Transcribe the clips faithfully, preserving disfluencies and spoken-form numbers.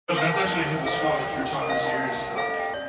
That's actually hip as fuck if you're talking serious stuff.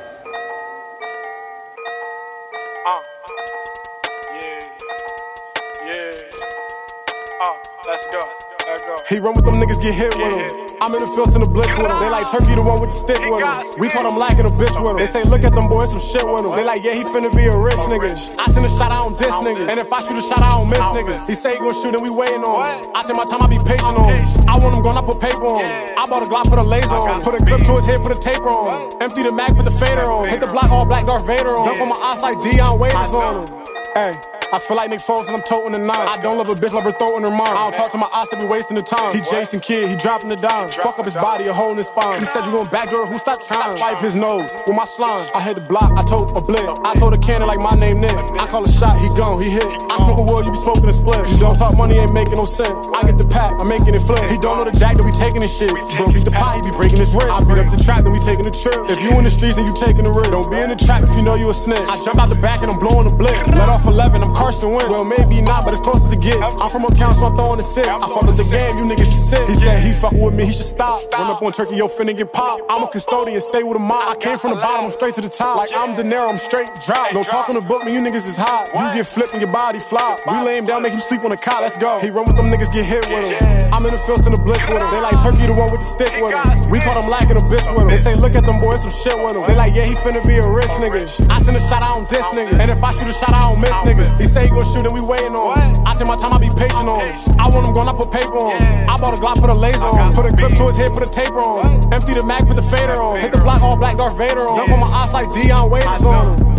Uh, yeah, yeah, uh, let's go, let's go. He run with them niggas, get hit with him. I'm in the fields in the blitz with him. They like Turkey, the one with the stick with him. We caught him lacking a bitch with him. They say, look at them boys, some shit with him. They like, yeah, he finna be a rich nigga. I send a shot, I don't diss niggas. And if I shoot a shot, I don't miss niggas. He say he gon' shoot and we waiting on him. I take my time, I be patient on him. I want him gone, I put paper on him. I bought a Glock, put a laser on him. Put a clip to his head, put a taper on him. Empty the mag, put the fader on him. Hit the block, all black Darth Vader on him. Dunk on my eyesight, Deion Waiters on him. Hey. I feel like Nick Foles cause I'm toting the nine. I don't love a bitch, love her throat in her mind. I don't talk to my eyes, they be wasting the time. He Jason Kidd, he dropping the dime. Fuck up his body, a hole in his spine. He said you gon' backdoor, who stop trying? Wipe his nose with my slime. I hit the block, I told a blick. I told a cannon like my name Nick. I call a shot, he gone, he hit. I smoke a wood, you be smoking a split. You don't talk money, ain't making no sense. I get the pack, I'm making it flip. He don't know the jack that we taking this shit. Bro, beat the pot, he be breaking his wrist. I beat up the trap, then we taking the trip. If you in the streets, then you taking the risk. Don't be in the trap if you know you a snitch. I jump out the back and I'm blowing a blick. Let off eleven, I'm Carson Wentz. Well, maybe not, but as close as it get. I'm from uptown, so I'm throwing the six. I fuck with the game, you niggas should sit. He said he fucking with me, he should stop. Run up on Turkey, yo, finna get popped. I'm a custodian, stay with a mob. I came from the bottom, I'm straight to the top. Like I'm De Niro, I'm straight drop. No talk on the book, man, you niggas is hot. You get flipped and your body flop. We lay him down, make him sleep on the cot, let's go. He run with them niggas, get hit with him. I'm in the fields in the blitz with him. They like Turkey, the one with the stick with him. We caught him lacking a bitch with him. They say, look at them boys, some shit with him. They like, yeah, he finna be a rich nigga. I send a shot, I don't diss niggas. And if I shoot a shot, I don't miss niggas. He say he gon' shoot and we waiting on him. I take my time, I be patient on him. I want him gone, I put paper on him. I bought a Glock, put a laser on him. Put a clip to his head, put a taper on him. Empty the mag, put the fader on him. Hit the block, all black Darth Vader on him. Dunk on my eyesight, Deion Waiters on him.